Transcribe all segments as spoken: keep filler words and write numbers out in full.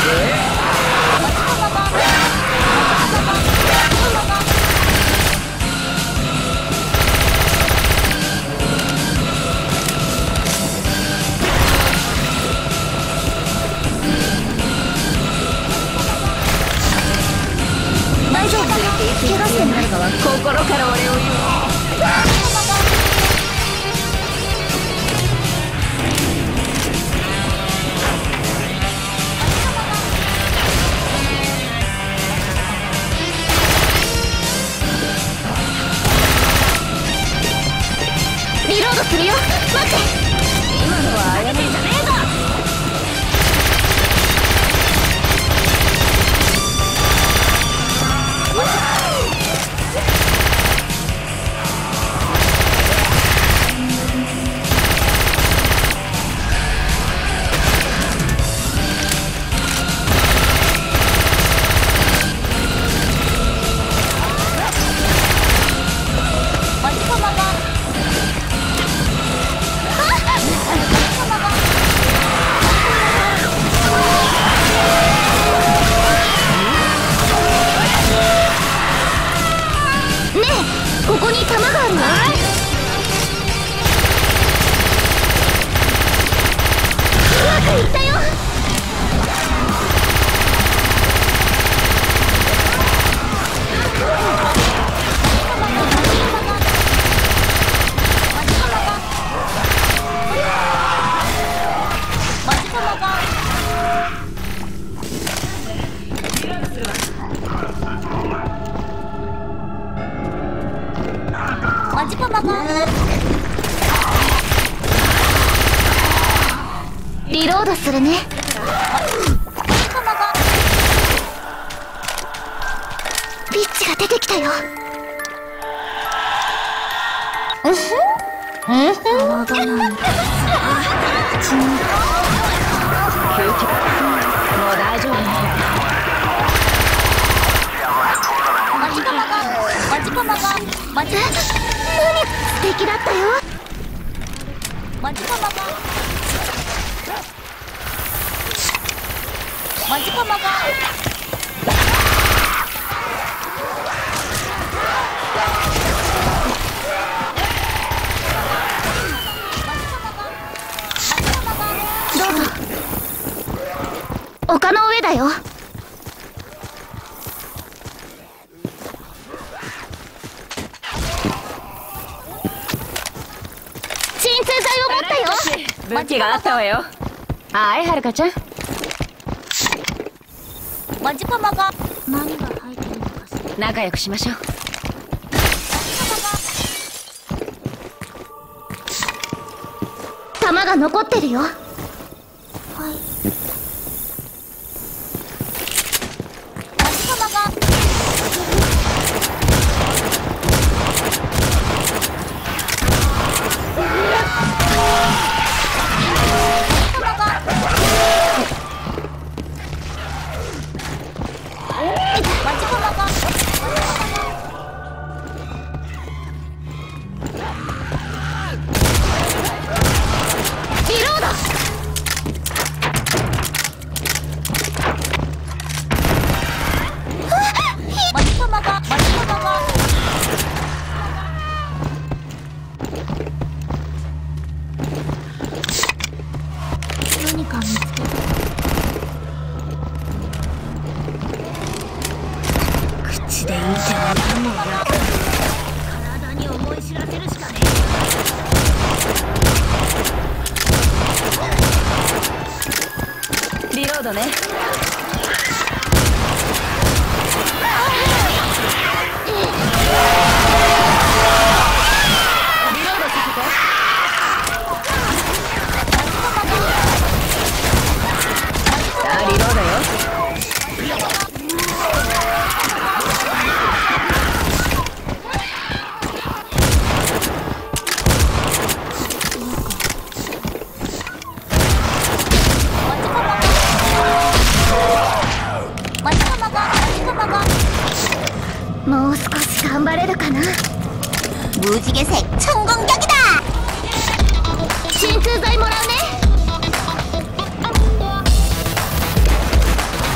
大丈夫？怪我してないかは心から俺を言う。リロードするよ。待って、今のはあやめんじゃねえぞ。ここに弾があるわ。うまくいったよ。マジパパがリロードするね。ピッチが出てきたよ。うんふんうんふん。わがまま。口に休憩。もう大丈夫。マジパパがマジパパがマジパパが素敵だったよ。マジパパがマジパパがどうぞ。丘の上だよ。鎮痛剤を持ったよ。 武器があったわよ。はい、はるかちゃん。 マジパマが何が入ってるのかしら。 仲良くしましょう。 弾が残ってるよ。はい。マジパマが何か見つけた。口で見ても何もやる。体に思い知らせるしかねえ。リロードね。もう少し頑張れるかな。무지개색 총공격이다.鎮痛剤もらうね。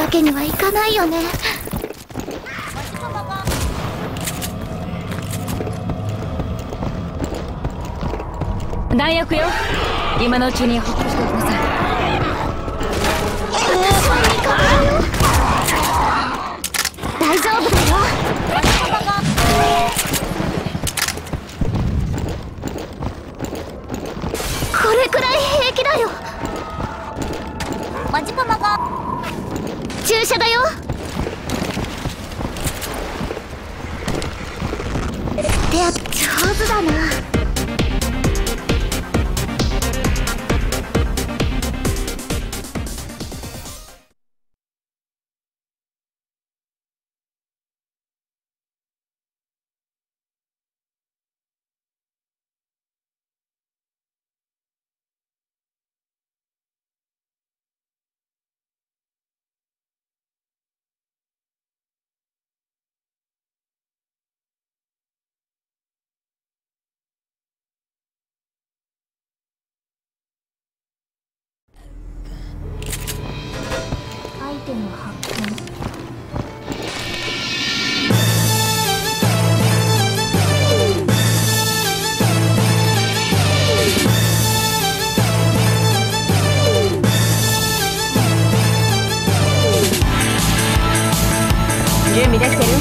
わけにはいかないよね。 弾薬よ。今のうちに補給しておきなさい。 私は味方よ。大丈夫だよ。これくらい平気だよ。マジパマが注射だよ。ってや上手だな。アイテム発見。 準備できてる？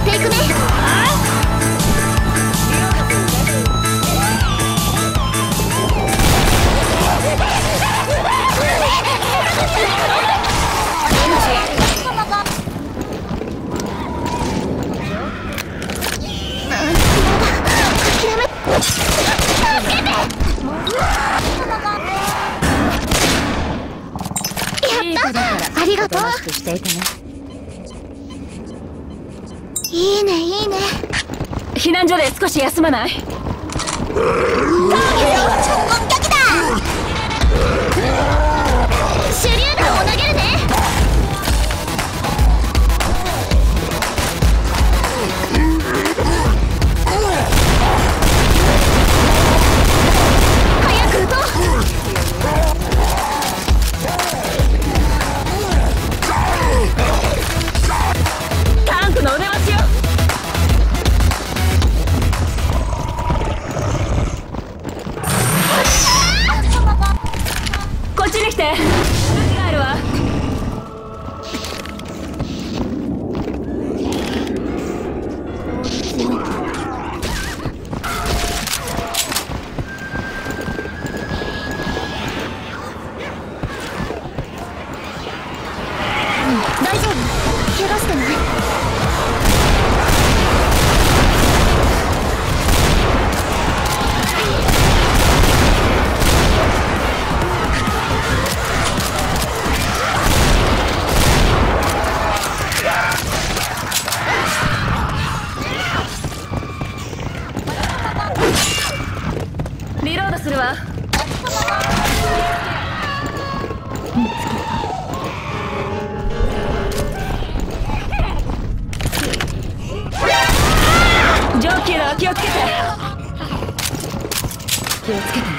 っていくね。ありがとう。していたね。いいねいいね。 避難所で少し休まない？ ターゲット直撃だ。手榴弾を投げるね。早く撃とう。 タンクのお出ましよ。こっちに来て。武器があるわ。 大丈夫？怪我してない？ リロードするわ。上級だ、気をつけて。気をつけてね。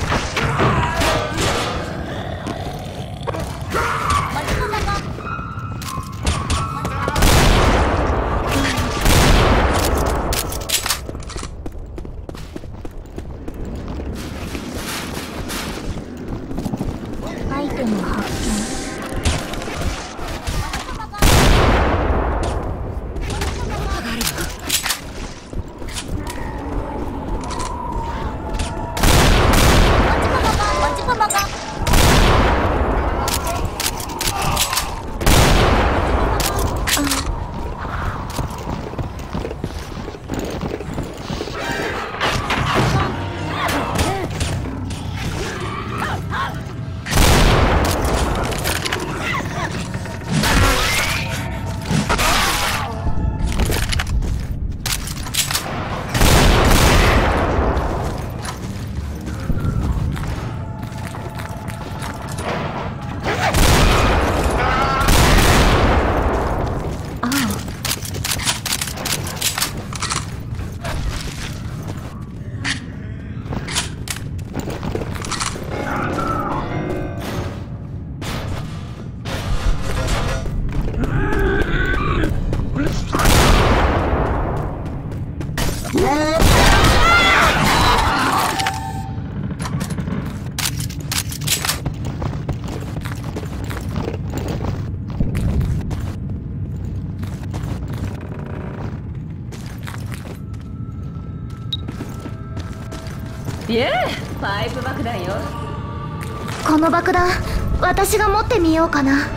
アイテム発見。 イエー、パイプ爆弾よ。 この爆弾、私が持ってみようかな。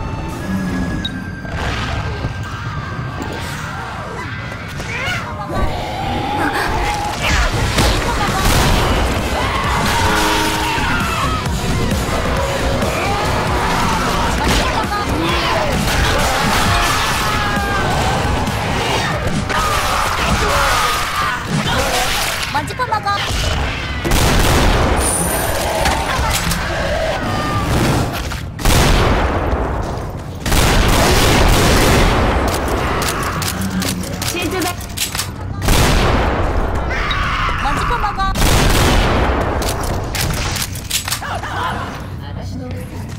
マジカマが真珠だ。 マジカマが私の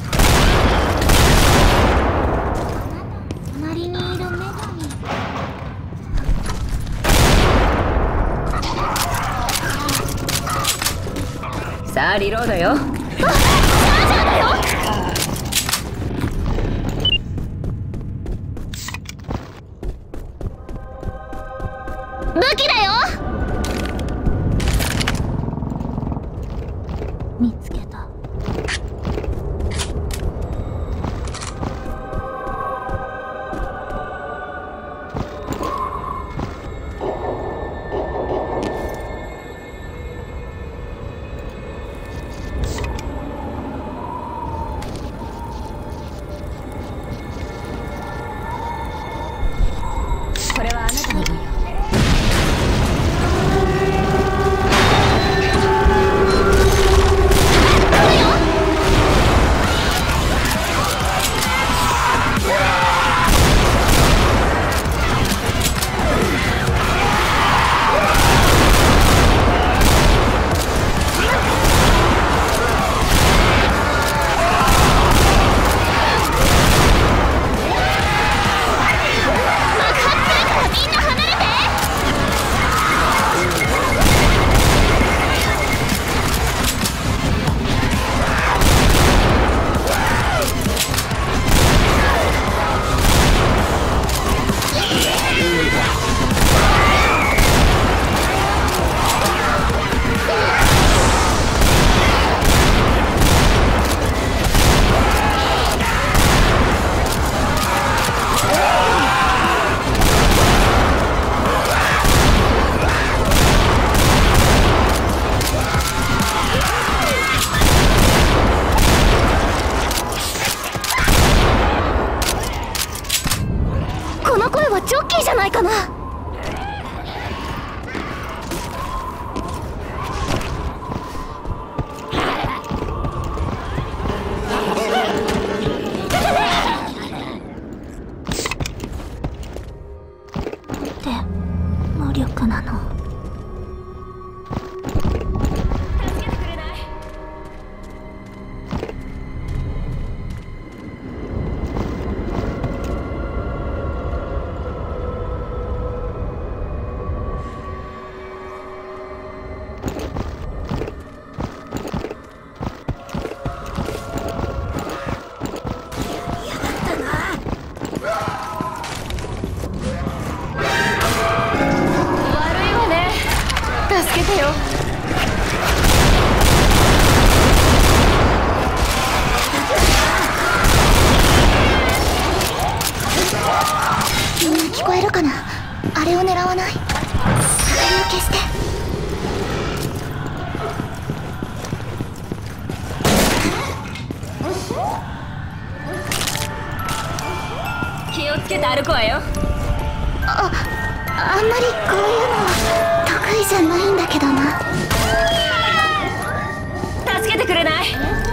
隣にいる女神。 さあリロードよ。 あ、チャージャーだよ。 武器だよ。 見つけた。これはあなたの分よ。この声はジョッキーじゃないかな。って魔力なの。助けてくれない？助けてよ。みんな聞こえるかな。あれを狙わない。明かりを消して。気をつけて歩くわよ。あ、あんまりこういうのは得意じゃないんだけどな。助けてくれない？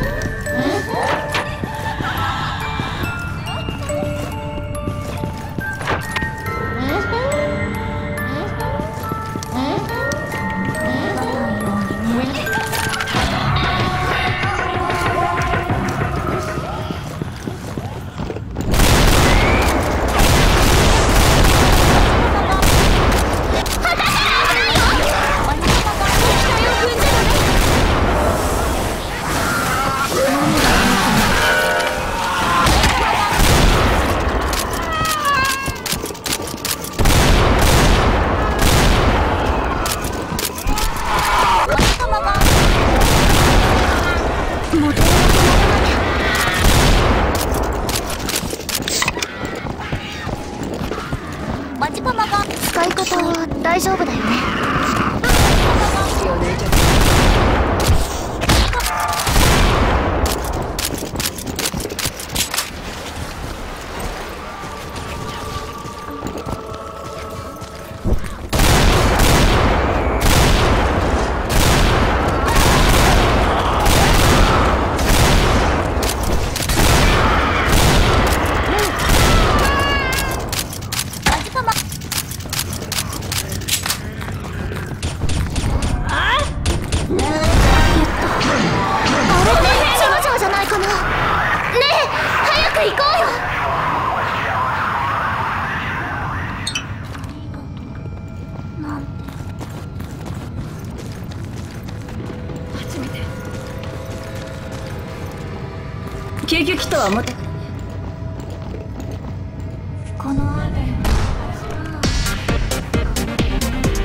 使い方は大丈夫だよね。行こうよ。なんて初めて。救急キットは持ってくる。この雨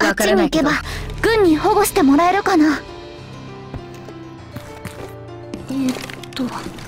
あっちに行けば軍に保護してもらえるかな。えー、っと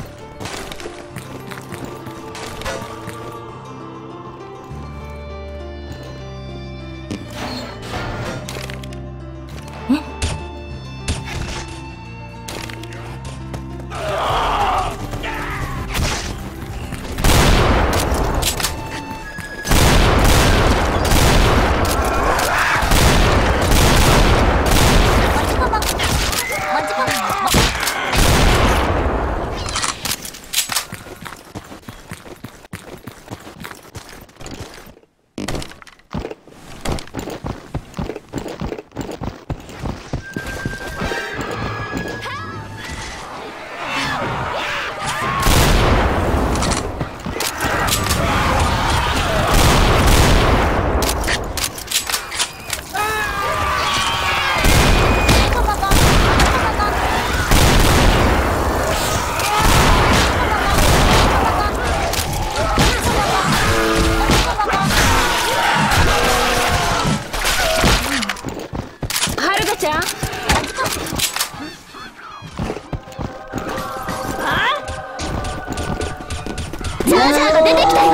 ジャージャーが出てきたよ。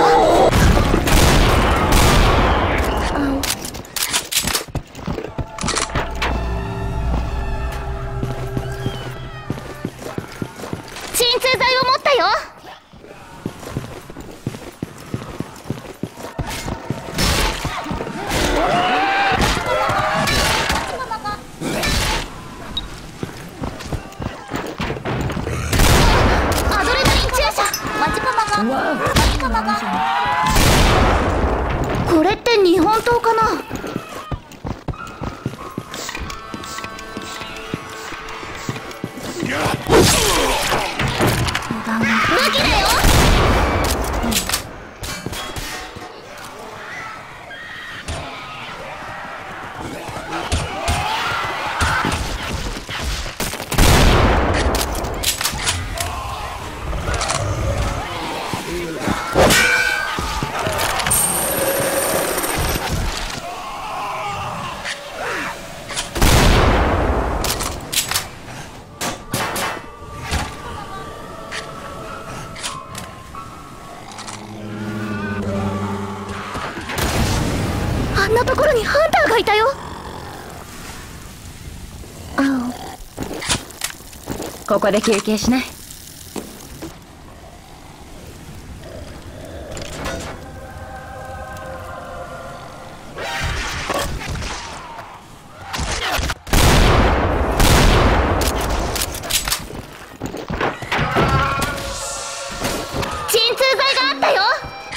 鎮痛剤を持ったよ。アドレナリン注射。マジパマがマジパマがこれって日本刀かな。武器だよ。あんなところにハンターがいたよ。 ここで休憩しない？ 鎮痛剤があったよ。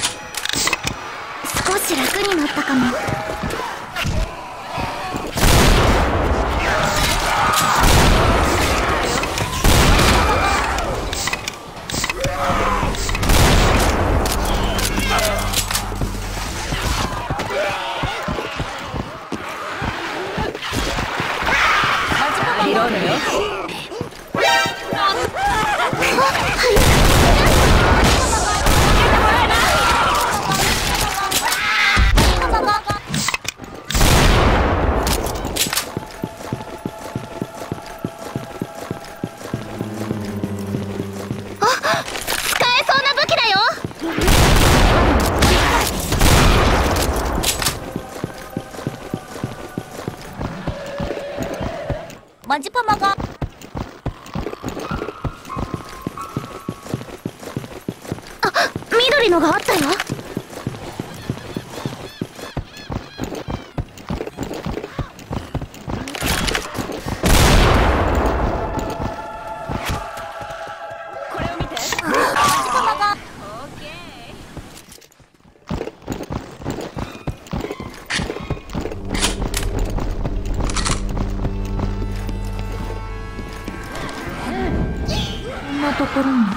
少し楽になったかも。 リロードよ。 マジパマがあ、緑のがあったよ。 これを見て。 マジパマがこんなところに。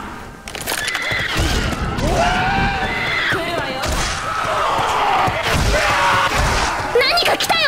来るわよ。 何か来たよ。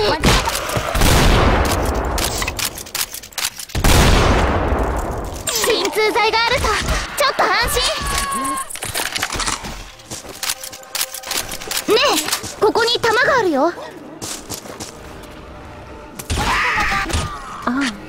鎮痛剤があるとちょっと安心。ねえ、ここに弾があるよ。ああ。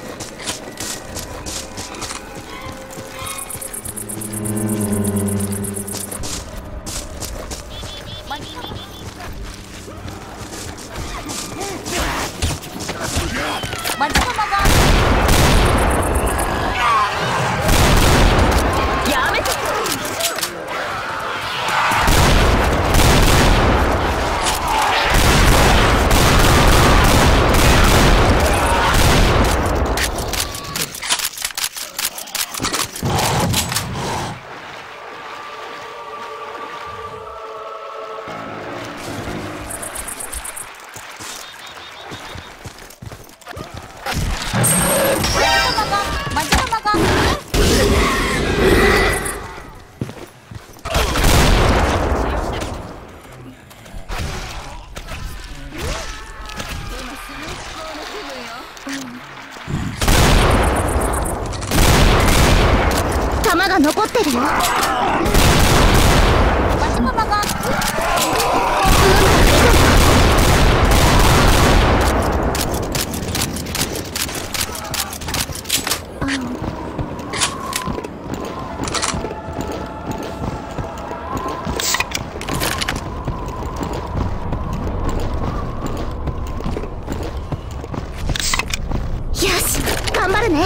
弾が残ってるよ。よし、頑張るね。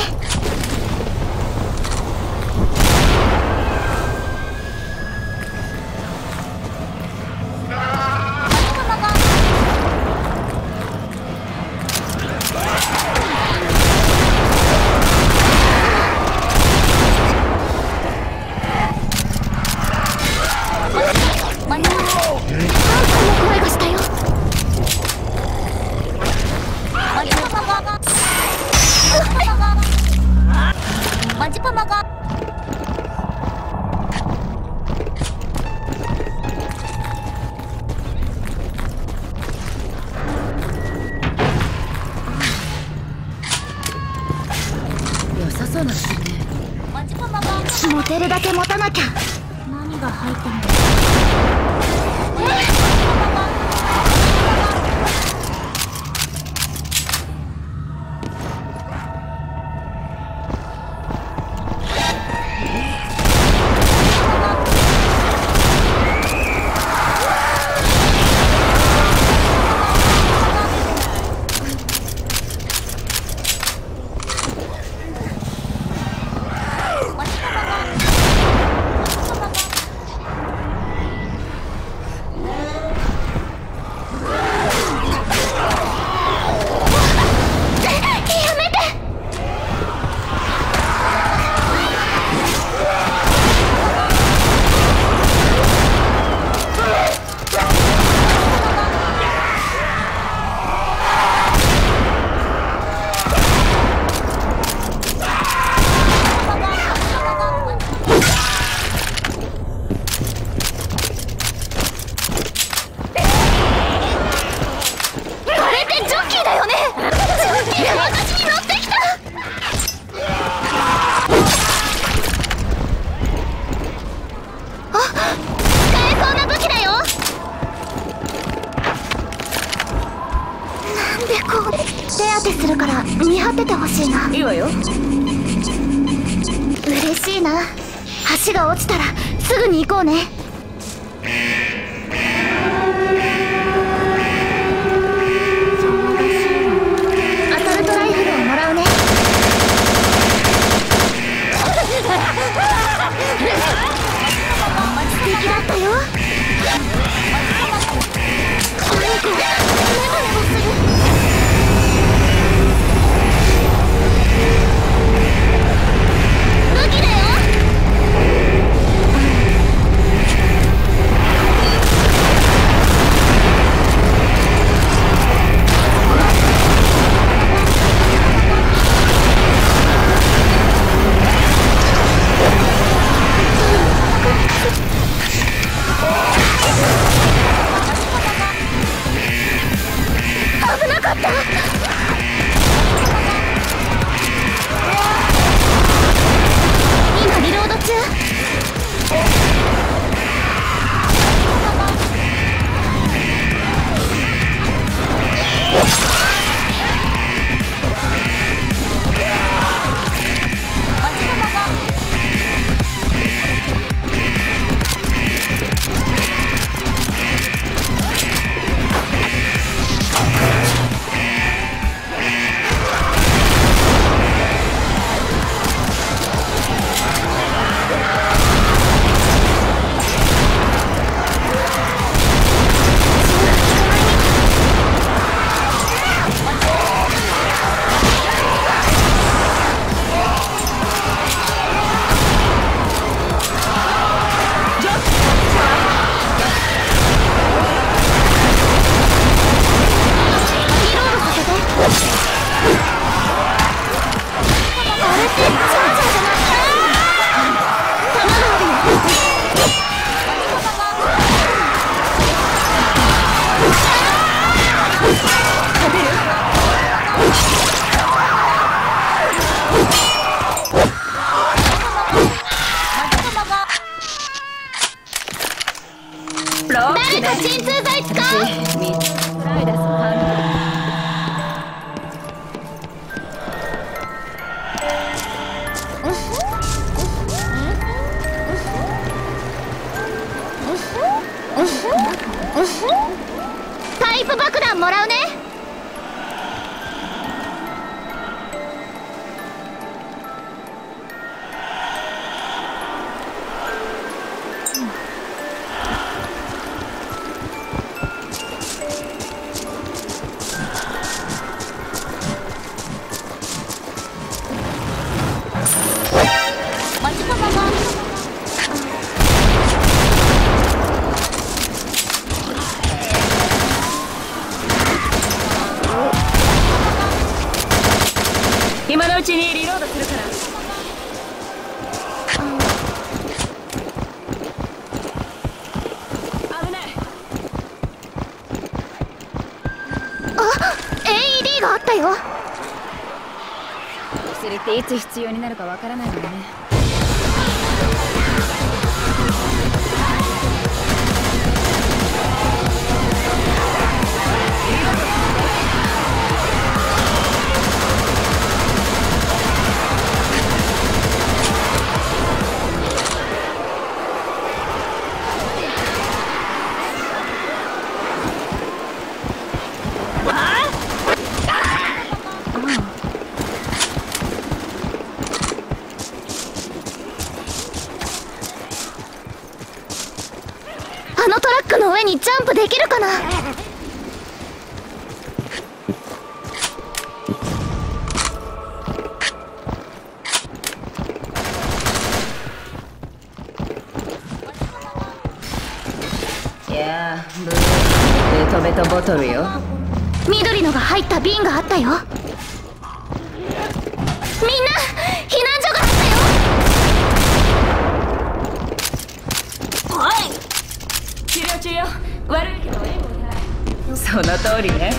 声がしたよ。マジパマが良さそうなですね。 持てるだけ持たなきゃ。 何が入ってるの？手当てするから見張っててほしいな。 いいわよ。 嬉しいな。橋が落ちたらすぐに行こうね。アサルトライフルをもらうね。素敵だったよ。何これ、ネバネバする。武器だよ。 今リロード中。誰か鎮痛剤使う？ライダスパイプ爆弾もらうね。 今のうちにリロードするから。危ない。 あ、エーイーディー があったよ。 薬っていつ必要になるかわからないのね。 あのトラックの上にジャンプできるかな。 いやー、ブーベトベトボトルよ。 緑のが入った瓶があったよ。みんな避難所があったよ。おい、 治療中よ。悪いけど援護ない。その通りね。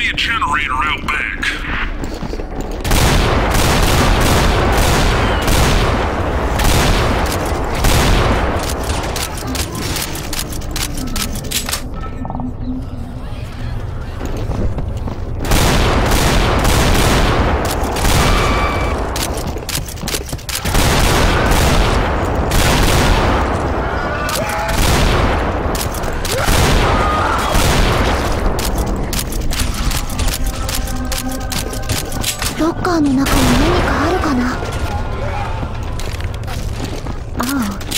a generator out back. ロッカーの中に何かあるかな。ああ。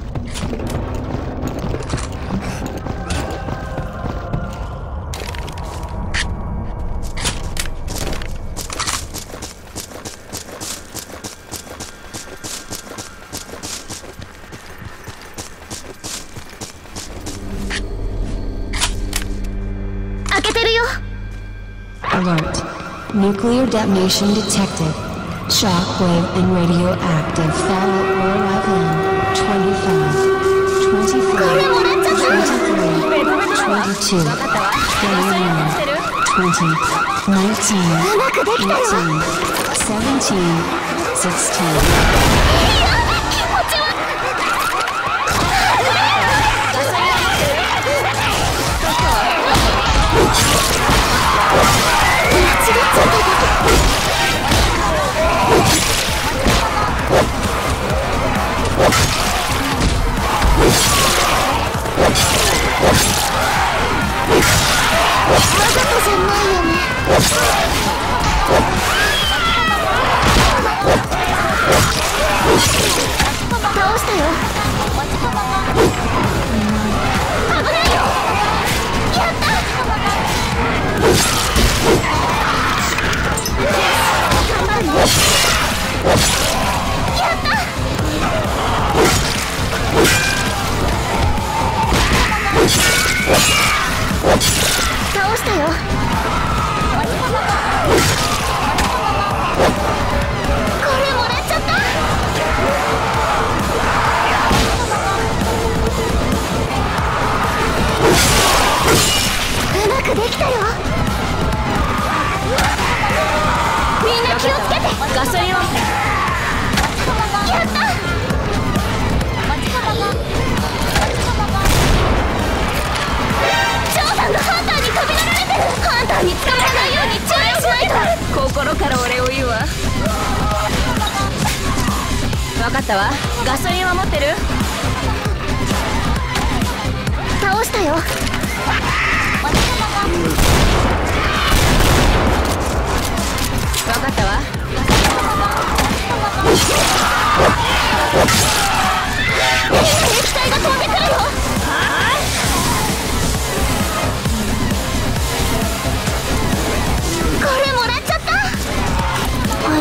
開けてるよ。 Alert. Nuclear detonation detected. Shockwave and radioactive fallout will arrive in twenty-five, twenty-four, twenty-three, twenty-two, twenty-one, twenty, nineteen, eighteen, seventeen, sixteen. わざとじゃないよね。倒したよ。危ないよ。やった。頑張るね。やった。倒したよ。これもらっちゃった。うまくできたよ。みんな気をつけて。ガソリンを。やった。ジョーさんがハンターに止められてる。ハンターに捕まらないように注意しないと。心からお礼を言うわ。分かったわ。ガソリンは持ってる？倒したよ。分かったわ。液体が飛んでくるよ。これもらっちゃった。はい。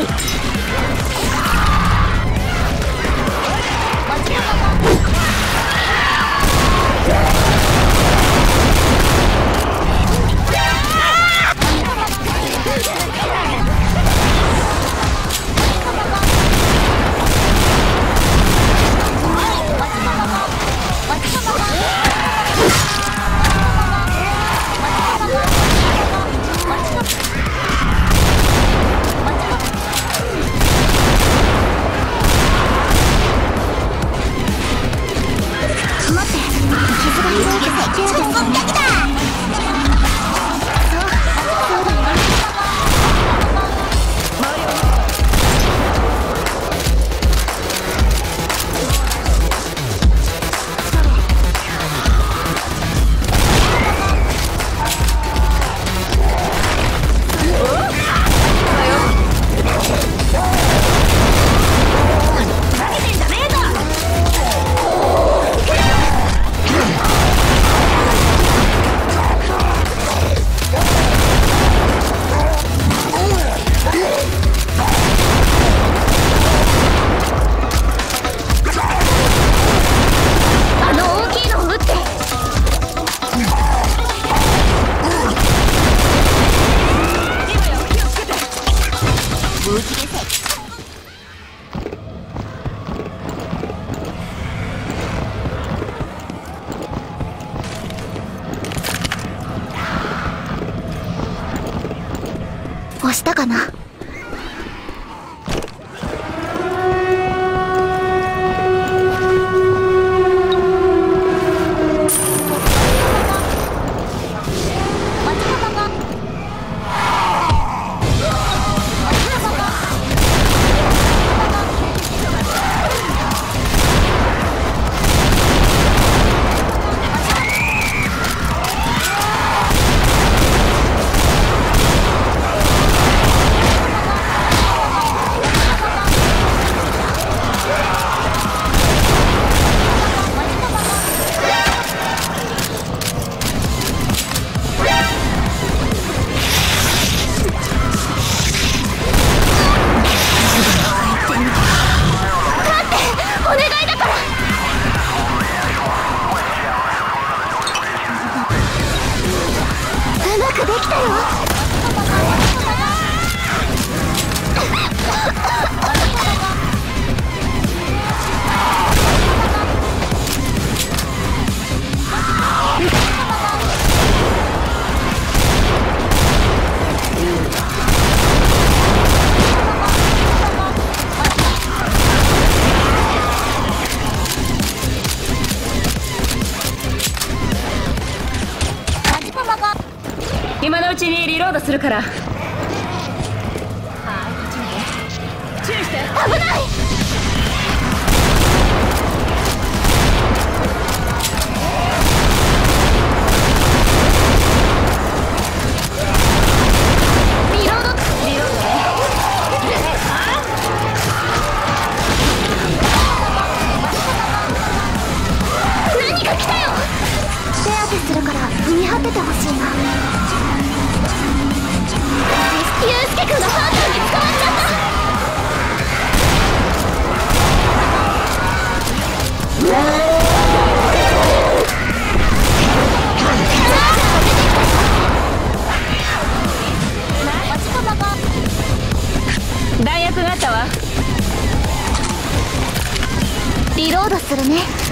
押したかな。 今のうちにリロードするから。注意して。危ない。リロード。リロード。何か来たよ。手当てするから見張っててほしいな。ユウスケ君がハンターに捕まっちゃった。弾薬があったわ。リロードするね。